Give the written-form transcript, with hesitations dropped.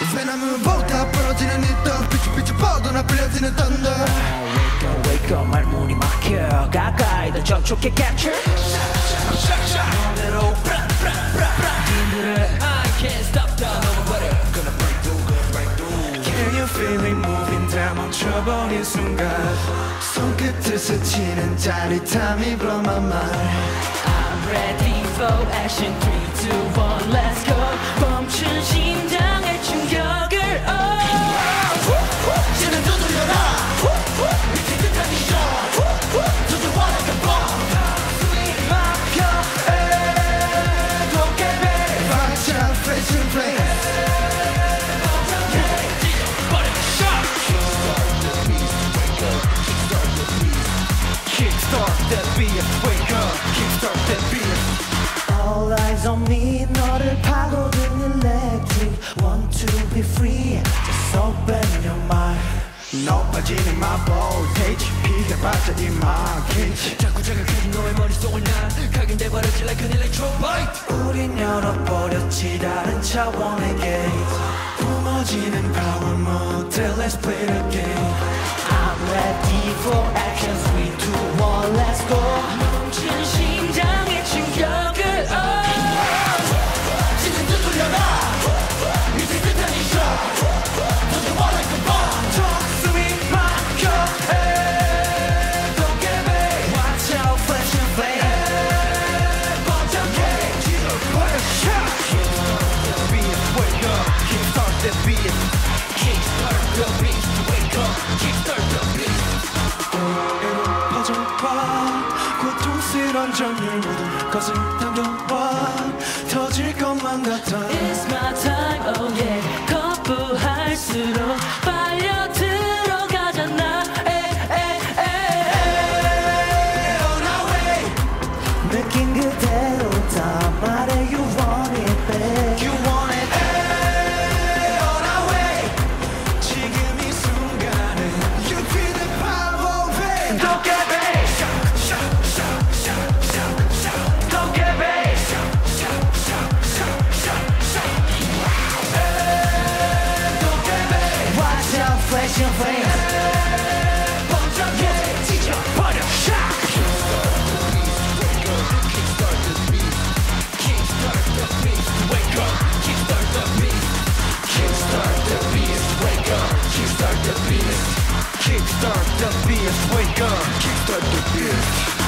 소나무보다 부러지는 이떡 빛이 뻗어나 불려지는 thunder Wake up wake up 말문이 막혀 가까이 더 접촉해 capture 너대로 님들을 I can't stop the nobody gonna break through Can you feel it moving 다 멈춰버린 순간 손끝을 스치는 짜릿함이 blow my mind I'm ready for action 3, 2, 1 let's go 멈춘 심장의 충격을 지는 두드려라 미친 듯한 이 shot 두들 원해 그 bomb 막혀 도깨비 Watch out face to face Kickstart that beat wake up kickstart that beat All eyes on me 너를 파고든 electric Want to be free Just open your mind 높아지는 my voltage 피해봤자 이 market 자꾸 자극해진 너의 머릿속을 난 각인돼버렸지 like an electrobite 우린 열어버렸지 다른 차원의 gate 뿜어지는 power mode till let's play the game I'm ready for action 3, 2, 1 let's go 멈춘 심장의 충격을 지금 두드려라 미친 듯한 이 shot 두들 원해 그 bomb 숨이 막혀 도깨비 Watch out flash and flame 번쩍해 지져버려 shot beat wake up kickstart that beat kickstart the beat wake up kickstart the beat 퍼져와 고통스런 정열 모든 것을 당겨와 터질 것만 같아 It's my time oh yeah 거부할수록 빨려 들어가잖아 On our way 느낀 그대로 다 말해 You want it babe You want it On our way 지금 이 순간에 You feel the power babe 도깨비 도깨비 Watch out flash and flame 번쩍해 지져버려 shot wake up kickstart the beat Kickstart the beat wake up Kickstart the beat kickstart the beat wake up Kickstart the beat